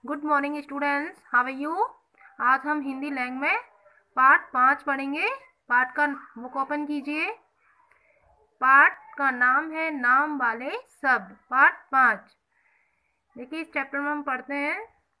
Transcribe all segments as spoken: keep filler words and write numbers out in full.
Good morning students, how are you. आज हम Hindi language में पार्ट पाँच पढ़ेंगे। पार्ट का बुक ओपन कीजिए। पार्ट का नाम है नाम वाले शब्द। पार्ट पाँच। देखिए, इस चैप्टर में हम पढ़ते हैं,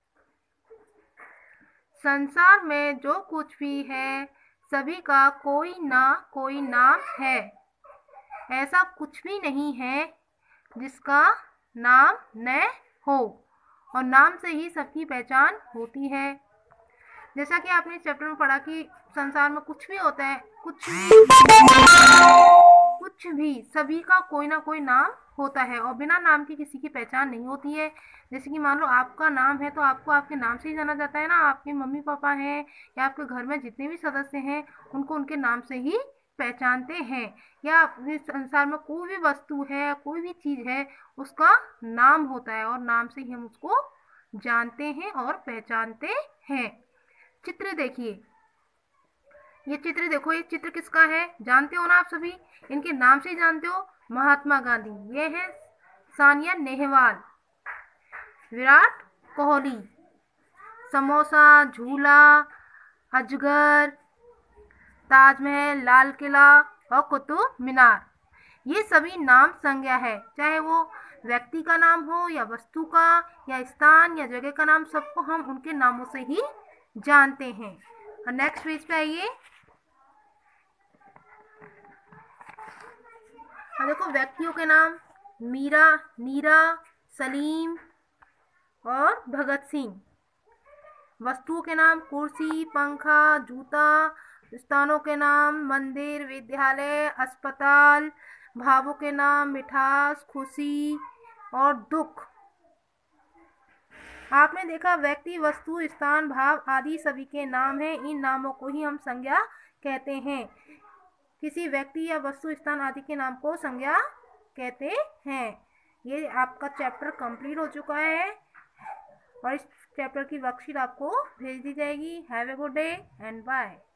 संसार में जो कुछ भी है सभी का कोई ना कोई नाम है। ऐसा कुछ भी नहीं है जिसका नाम न हो, और नाम से ही सबकी पहचान होती है। जैसा कि आपने चैप्टर में पढ़ा कि संसार में कुछ भी होता है, कुछ भी कुछ भी सभी का कोई ना कोई नाम होता है, और बिना नाम के किसी की पहचान नहीं होती है। जैसे कि मान लो आपका नाम है तो आपको आपके नाम से ही जाना जाता है ना। आपके मम्मी पापा हैं या आपके घर में जितने भी सदस्य हैं उनको उनके नाम से ही पहचानते हैं। या इस संसार में कोई भी वस्तु है, कोई भी चीज है, उसका नाम होता है और नाम से ही हम उसको जानते हैं और पहचानते हैं। चित्र देखिए, ये चित्र देखो, ये चित्र किसका है जानते हो ना आप सभी, इनके नाम से ही जानते हो। महात्मा गांधी, ये है सानिया नेहवाल, विराट कोहली, समोसा, झूला, अजगर, ताजमहल, लाल किला और कुतुब मीनार, ये सभी नाम संज्ञा है। चाहे वो व्यक्ति का नाम हो या वस्तु का या स्थान या जगह का नाम, सबको हम उनके नामों से ही जानते हैं। और नेक्स्ट पेज पे आइए। और देखो, व्यक्तियों के नाम मीरा, नीरा, सलीम और भगत सिंह। वस्तुओं के नाम कुर्सी, पंखा, जूता। स्थानों के नाम मंदिर, विद्यालय, अस्पताल। भावों के नाम मिठास, खुशी और दुख। आपने देखा, व्यक्ति, वस्तु, स्थान, भाव आदि सभी के नाम हैं। इन नामों को ही हम संज्ञा कहते हैं। किसी व्यक्ति या वस्तु, स्थान आदि के नाम को संज्ञा कहते हैं। ये आपका चैप्टर कंप्लीट हो चुका है और इस चैप्टर की वर्कशीट आपको भेज दी जाएगी। Have a good day and bye.